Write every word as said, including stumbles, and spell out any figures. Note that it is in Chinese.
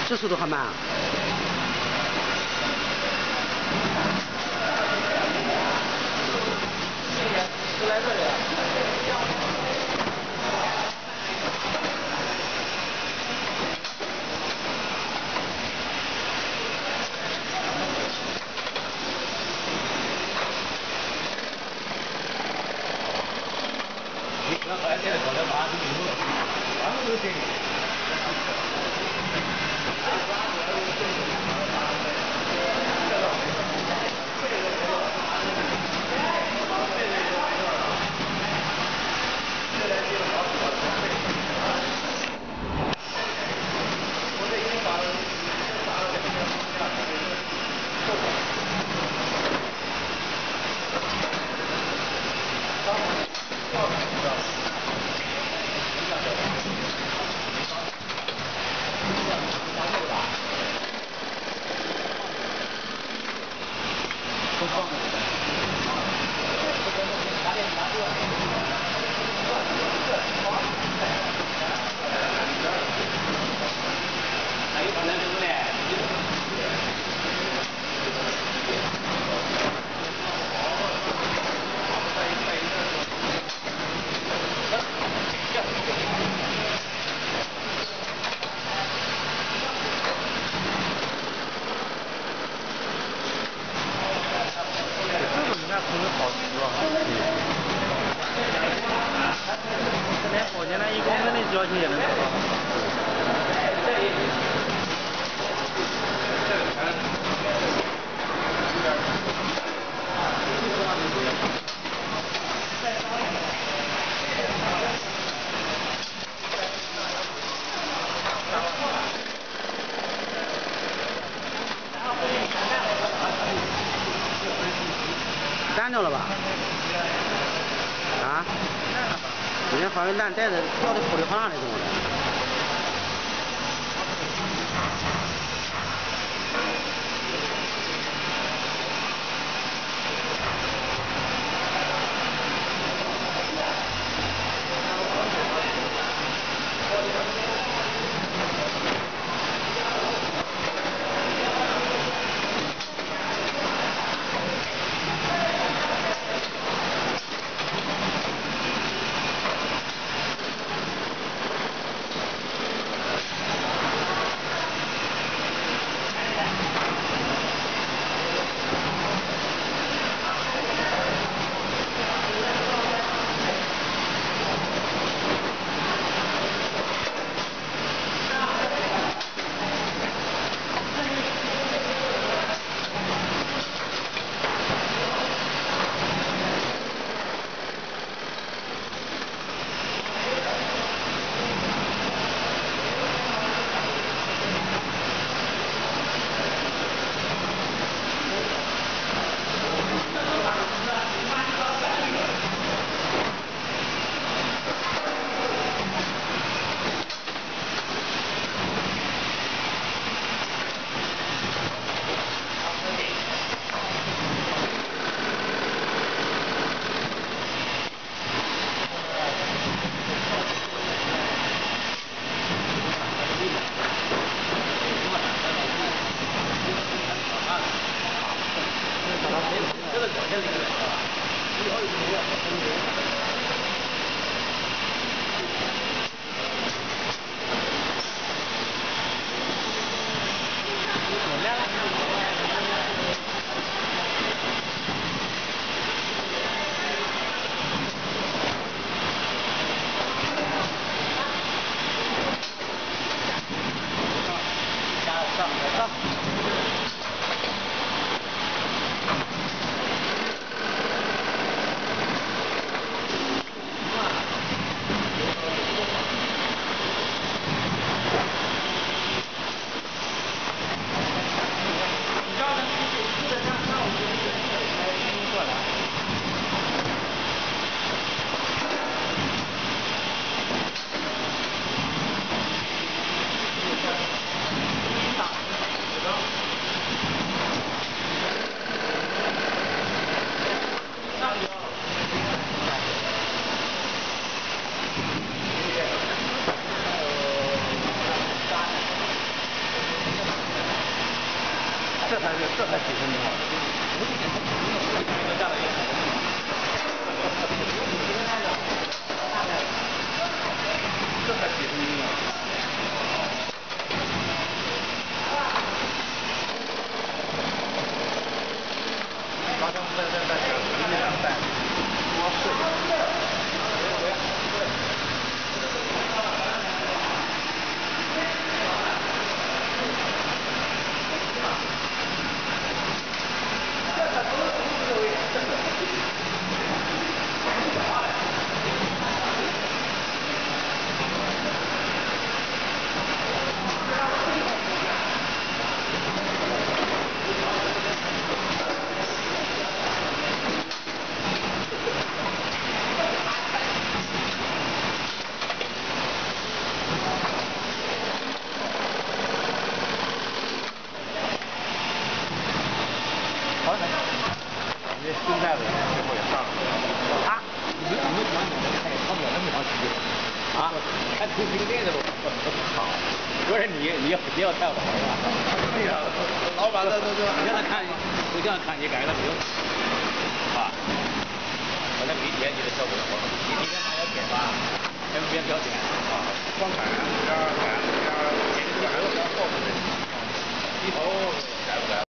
这速度还慢啊。 就来这里。你不要发现了，搞得麻子迷路了，麻子都行。现在一公分的交情也能找到。单着了吧？啊？今天发现烂带子掉的破的好像那种的。 这才是这才几分钟啊！下来一这才几分钟啊！马上再再再再两袋多碎。好嘞，我这新带的最后也上了。啊？你你们讲你们还差不了那么长时间啊？还出新店的都好，不是你你要你要太晚了。对呀，老板这这这，你让他看，我这样看你感觉他不用啊。我那没点你的效果好，你今天还要点吧？还别不要点啊？光砍，这样砍，这样点这个还要后头的，一头。